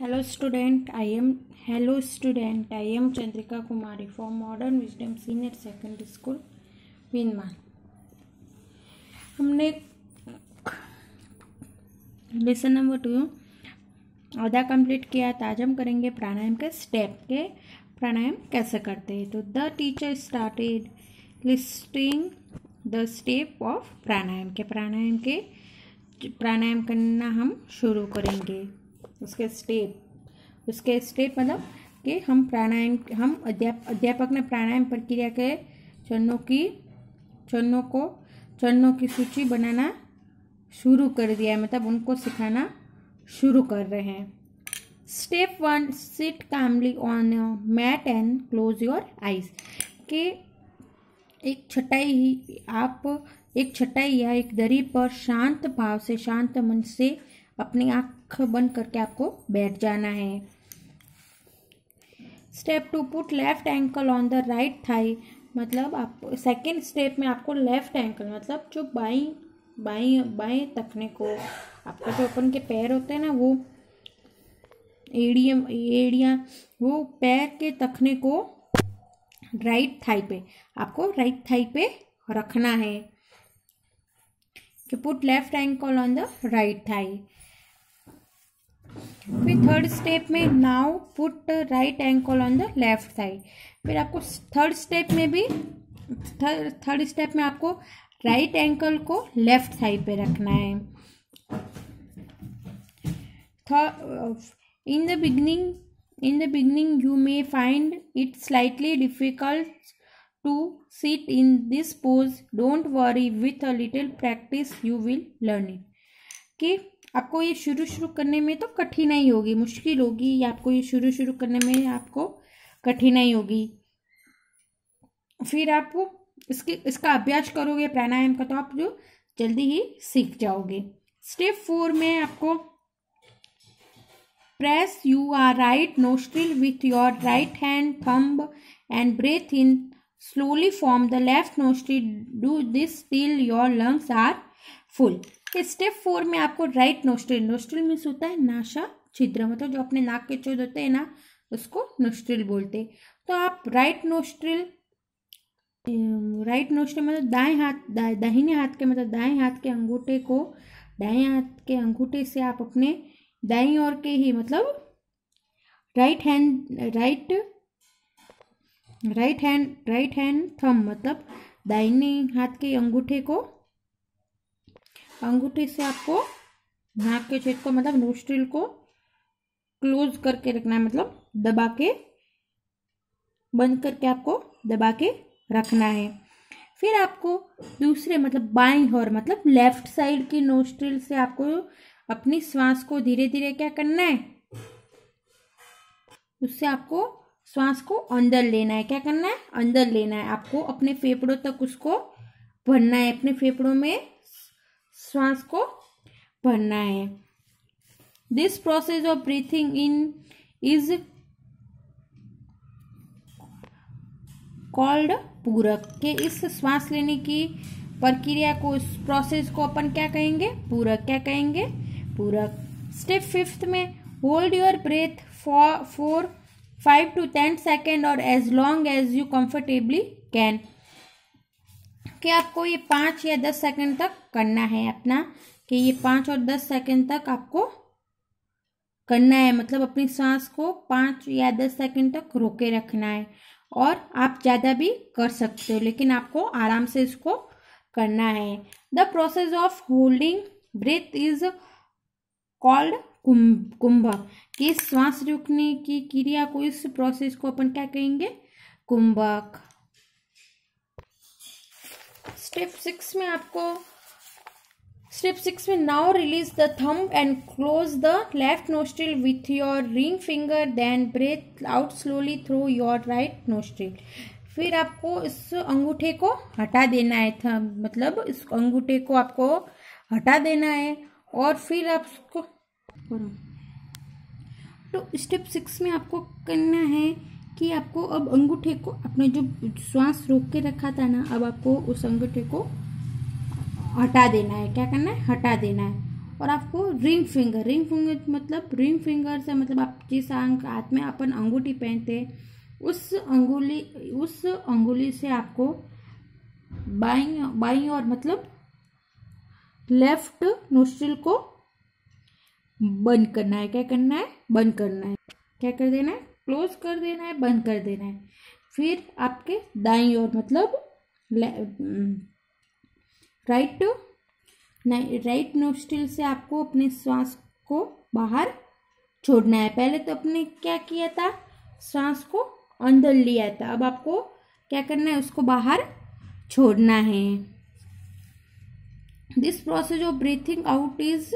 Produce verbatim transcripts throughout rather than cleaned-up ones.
Hello student, I am hello student. I am Chandrika Kumari from Modern Wisdom Senior Secondary School, विनमान। हमने lesson number two आधा complete किया था। आज हम करेंगे प्राणायाम के स्टेप के प्राणायाम कैसे करते हैं। तो the teacher started listing the step of pranayama के प्राणायाम के प्राणायाम करना हम शुरू करेंगे। उसके स्टेप उसके स्टेप मतलब कि हम प्राणायाम हम अध्याप अध्यापक ने प्राणायाम प्रक्रिया के चरणों की चरणों को चरणों की सूची बनाना शुरू कर दिया है, मतलब उनको सिखाना शुरू कर रहे हैं। स्टेप वन, सिट कामली on mat and close your eyes. के एक चटाई ही आप एक चटाई या एक दरी पर शांत भाव से शांत मन से अपनी आंख बंद करके आपको बैठ जाना है। Step two, put left ankle on the right thigh. मतलब आप सेकेंड स्टेप में आपको लेफ्ट एंकल मतलब जो बाई बाई बाएं तखने को आपका जो अपन के पैर होते हैं ना, वो एड़ियम एड़िया वो पैर के तखने को राइट थाई पे आपको राइट थाई पे रखना है कि put left ankle on the right thigh. फिर थर्ड स्टेप में now put right ankle on the left thigh. फिर आपको थर्ड स्टेप में भी थर्ड स्टेप में आपको राइट एंकल को लेफ्ट थाई पे रखना है। In the beginning in the beginning you may find it slightly difficult to sit in this pose. Don't worry, with a little practice you will learn it. कि आपको ये शुरू शुरू करने में तो कठिनाई होगी, मुश्किल होगी, या आपको ये शुरू शुरू करने में आपको कठिनाई होगी। फिर आप इसके इसका अभ्यास करोगे प्राणायाम का, तो आप जो जल्दी ही सीख जाओगे। स्टेप फोर में आपको press your right nostril with your right hand thumb and breathe in slowly from the left nostril. Do this till your lungs are full. Step four में आपको राइट नोस्ट्रिल नोस्ट्रिल मीन्स होता है NASA छिद्र, मतलब जो अपने नाक के छेद होते हैं ना, उसको नोस्ट्रिल बोलते हैं। तो आप राइट नोस्ट्रिल राइट नोस्ट्रिल मतलब दाएं हाथ दा, दाहिने हाथ के मतलब दाएं हाथ के अंगूठे को दाएं हाथ के अंगूठे से आप अपने दाईं ओर के ही मतलब right hand right right hand right hand thumb मतलब दाहिने हाथ के अंगूठे को अंगूठे से आपको नाक के छेद को मतलब नोस्ट्रिल को क्लोज करके रखना है, मतलब दबा के बंद करके आपको दबा के रखना है। फिर आपको दूसरे मतलब बाईं ओर मतलब लेफ्ट साइड की नोस्ट्रिल से आपको अपनी श्वास को धीरे धीरे क्या करना है, उससे आपको श्वास को अंदर लेना है। क्या करना है, अंदर लेना है। आपको अपने फेफड़ों तक उसको भरना है, अपने फेफड़ों में श्वास को भरना है। This process of breathing in is called puraka. के इस श्वास लेने की प्रक्रिया को इस प्रोसेस को अपन क्या कहेंगे, पूरक। क्या कहेंगे, पूरक। स्टेप फिफ्थ में hold your breath for for five to ten second और as long as you comfortably can. कि आपको ये पाँच या दस सेकंड तक करना है अपना, कि ये पाँच और दस सेकंड तक आपको करना है, मतलब अपनी सांस को पाँच या दस सेकंड तक रोके रखना है। और आप ज़्यादा भी कर सकते हो, लेकिन आपको आराम से इसको करना है। The process of holding breath is called kumbh. कि श्वास रोकने की क्रिया को, इस प्रोसेस को अपन क्या कहेंगे, कुंभक। स्टेप सिक्स में आपको स्टेप सिक्स में now release the thumb and close the left nostril with your ring finger, then breathe out slowly through your right nostril. फिर आपको इस अंगूठे को हटा देना है, थंब मतलब इस अंगूठे को आपको हटा देना है। और फिर आप उसको तो स्टेप सिक्स में आपको करना है कि आपको अब अंगूठे को अपने जो श्वास रोक के रखा था ना, अब आपको उस अंगूठे को हटा देना है। क्या करना है, हटा देना है। और आपको रिंग फिंगर, रिंग फिंगर मतलब रिंग फिंगर से मतलब आप जिस हाथ में अपन अंगूठी पहनते हैं उस अंगुली उस अंगुली से आपको बाईं बाईं और मतलब लेफ्ट नोस्ट्रिल को बंद करना है। क्या करना है? बंद करना है। क्या कर देना है? क्लोज कर देना है, बंद कर देना है। फिर आपके दाईं ओर मतलब राइट राइट नोस्ट्रिल से आपको अपने श्वास को बाहर छोड़ना है। पहले तो अपने क्या किया था? श्वास को अंदर लिया था। अब आपको क्या करना है? उसको बाहर छोड़ना है। This process of breathing out is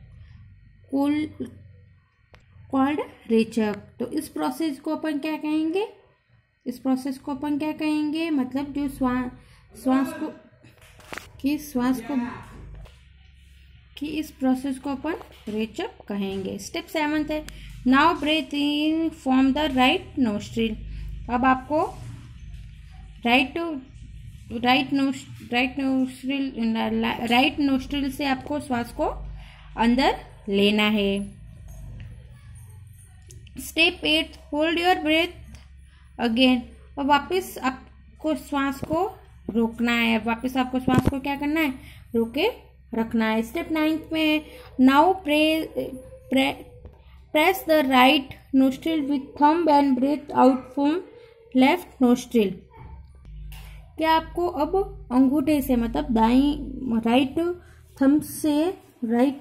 called rechaka. तो इस प्रोसेस को अपन क्या कहेंगे? इस प्रोसेस को अपन क्या कहेंगे? मतलब जो श्वास श्वास को कि श्वास को कि इस प्रोसेस को अपन रेचक कहेंगे। स्टेप सेवंथ है now breathe in from the right nostril. अब आपको right right nose right nostril right nostril से आपको श्वास को अंदर लेना है। Step eight hold your breath again. और वापस आपको श्वास को रोकना है। वापस आपको श्वास को क्या करना है? रोके रखना है। स्टेप नाइन्थ में now pre press the right nostril with thumb and breathe out from left nostril. क्या आपको अब अंगूठे से मतलब दाईं राइट थंब से राइट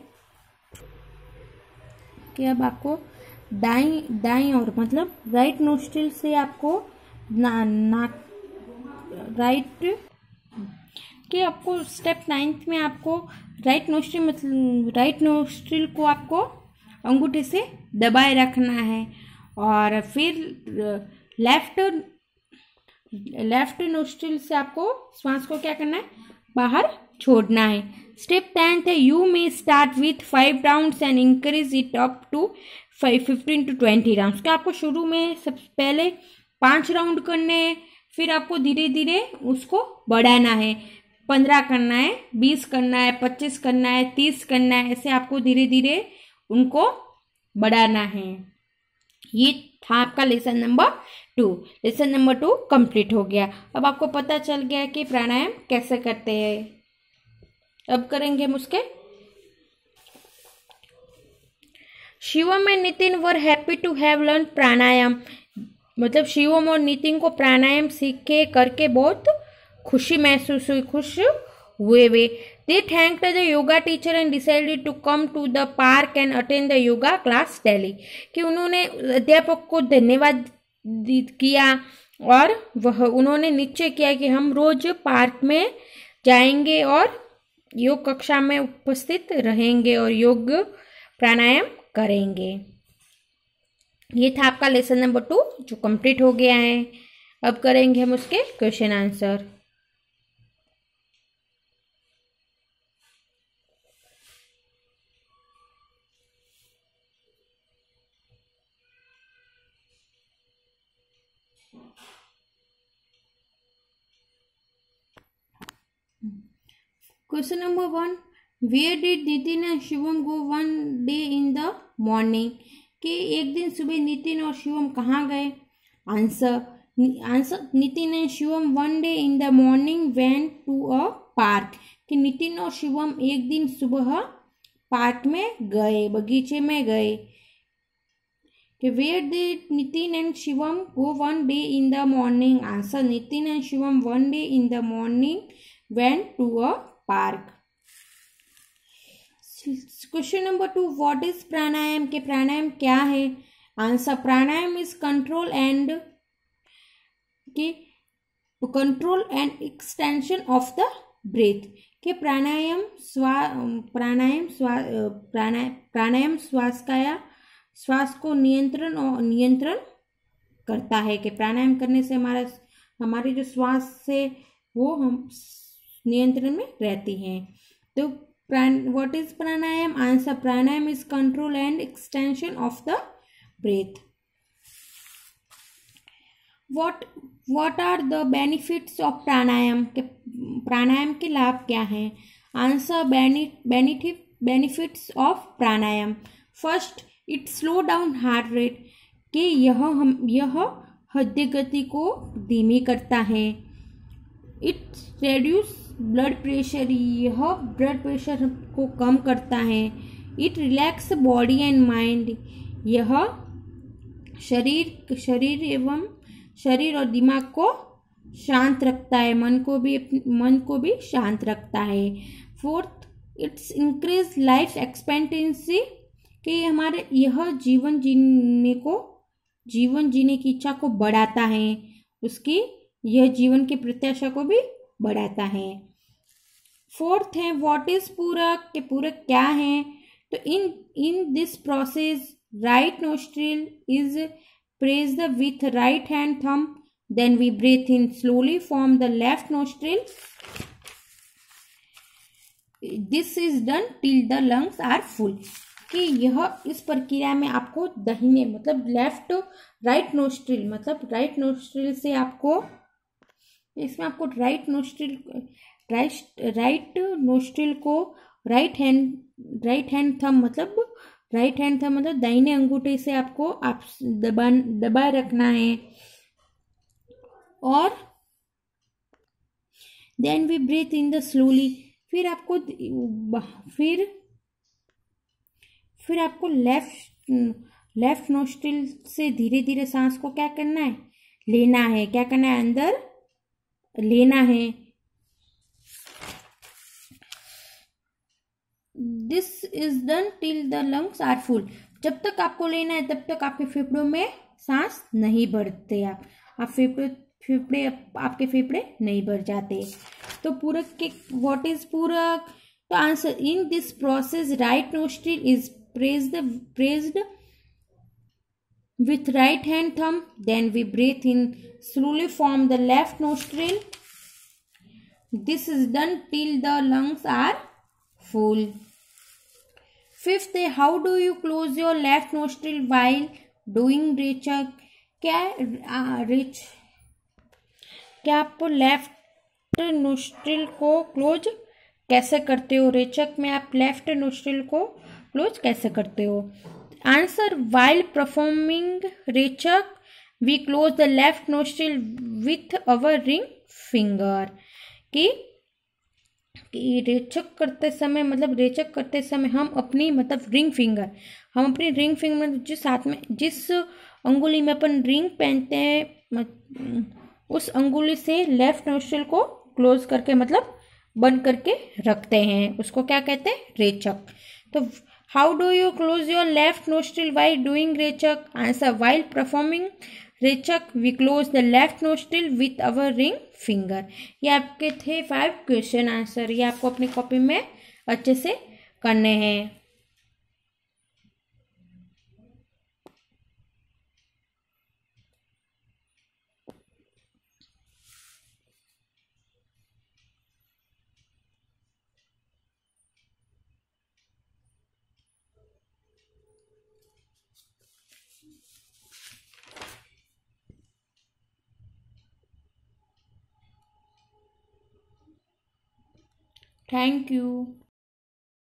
कि अब आपको दाईं दाईं और मतलब राइट नोस्ट्रिल से आपको ना नाक राइट कि आपको स्टेप नाइन्थ में आपको राइट नोस्ट्रिल मतलब राइट नोस्ट्रिल को आपको अंगूठे से दबाए रखना है और फिर लेफ्ट लेफ्ट नोस्ट्रिल से आपको श्वास को क्या करना है? बाहर छोड़ना है। स्टेप टेंथ है you may start with five rounds and increase it up to five fifteen to twenty rounds. क्या आपको शुरू में सबसे पहले पाँच राउंड करने हैं, फिर आपको धीरे धीरे उसको बढ़ाना है। पंद्रह करना है, बीस करना है, पच्चीस करना है, तीस करना है, ऐसे आपको धीरे धीरे उनको बढ़ाना है। ये था आपका lesson number two. Lesson number two complete हो गया। अब आपको पता चल गया कि प्राणायाम कैसे करते हैं। अब करेंगे हम उसके। Shivam and Nitin were happy to have learn pranayama. मतलब शिवम और नितिन को प्राणायाम सीख के करके बहुत खुशी महसूस हुई, खुश हुए वे। They thanked the yoga teacher and decided to come to the park and attend the yoga class daily. कि उन्होंने अध्यापक को धन्यवाद किया और वह उन्होंने निश्चय किया कि हम रोज पार्क में जाएंगे और योग कक्षा में उपस्थित रहेंगे और योग प्राणायाम करेंगे। ये था आपका लेसन नंबर टू जो कंप्लीट हो गया है। अब करेंगे हम उसके question answer. Question number one, where did Nitin and Shivam go one day in the morning. कि एक दिन सुबह नितिन और शिवम कहाँ गए? Answer answer Nitin and Shivam one day in the morning went to a park. कि नितिन और शिवम एक दिन सुबह पार्क में गए, बगीचे में गए। कि where did Nitin and Shivam go one day in the morning. Answer Nitin and Shivam one day in the morning went to a park. Question number two, what is pranayama. के प्राणायाम क्या है? Answer pranayama is control and के control and extension of the breath. के प्राणायाम स्वा प्राणायाम स्वा प्राणायाम प्राणायाम श्वास का या श्वास को नियंत्रण और नियंत्रण करता है। कि प्राणायाम करने से हमारा हमारी जो श्वास से वो हम नियंत्रण में रहती हैं। तो what is pranayama? Answer pranayama is control and extension of the breath. What what are the benefits of pranayama. के प्राणायाम के लाभ क्या हैं? Answer benefit benefits of pranayama. First, it slow down heart rate, कि यह हम यह हृदय गति को धीमी करता है। इट रेड्यूस ब्लड प्रेशर, यह ब्लड प्रेशर को कम करता है। It relax body and mind, यह शरीर शरीर एवं शरीर और दिमाग को शांत रखता है, मन को भी मन को भी शांत रखता है। Fourth, it's increase life expectancy, कि हमारे यह जीवन जीने को जीवन जीने की इच्छा को बढ़ाता है, उसकी यह जीवन की प्रत्याशा को भी बढ़ाता है। फोर्थ है व्हाट इज पूरक, के पूरक क्या है। तो in in this process right nostril is pressed with right hand thumb, then we breathe in slowly from the left nostril. This is done till the lungs are full, कि यह इस प्रक्रिया में आपको दाहिने मतलब लेफ्ट राइट नोस्ट्रिल मतलब right nostril से आपको इसमें आपको right nostril right right nostril को right hand right hand thumb मतलब राइट हैंड थंब मतलब दाहिने अंगूठे से आपको आप दबा दबाए रखना है। और then we breathe in the slowly, फिर आपको फिर फिर आपको लेफ्ट लेफ्ट नोस्ट्रिल से धीरे धीरे सांस को क्या करना है, लेना है। क्या करना है, अंदर लेना है। This is done till the lungs are full, जब तक आपको लेना है तब तक आपके फेफड़ों में सांस नहीं भरते, आप आप फेफड़े फेफड़े आपके फेफड़े नहीं भर जाते। तो पूरक के व्हाट इज पूरक, तो answer in this process right nostril is praised praised with right hand thumb, then we breathe in slowly from the left nostril. This is done till the lungs are full. Fifth, how do you close your left nostril while doing रेचक, क्या रेच क्या आप left nostril को close कैसे करते हो, रेचक में आप लेफ्ट नोस्ट्रिल को क्लोज कैसे करते हो। आंसर, वाइल परफॉर्मिंग रेचक we close the left nostril with our ring finger, कि कि रेचक करते समय मतलब रेचक करते समय हम अपनी मतलब रिंग फिंगर हम अपनी रिंग फिंगर में जिस हाथ में जिस अंगुली में अपन रिंग पहनते हैं उस अंगुली से लेफ्ट नोस्ट्रिल को क्लोज करके मतलब बंद करके रखते हैं, उसको क्या कहते हैं, रेचक। तो how do you close your left nostril while doing रेचक। आंसर, वाइल परफॉर्मिंग रेचक we close the left nostril with our ring finger. ये आपके थे फाइव क्वेश्चन आंसर, ये आपको अपनी कॉपी में अच्छे से करने हैं। Thank you.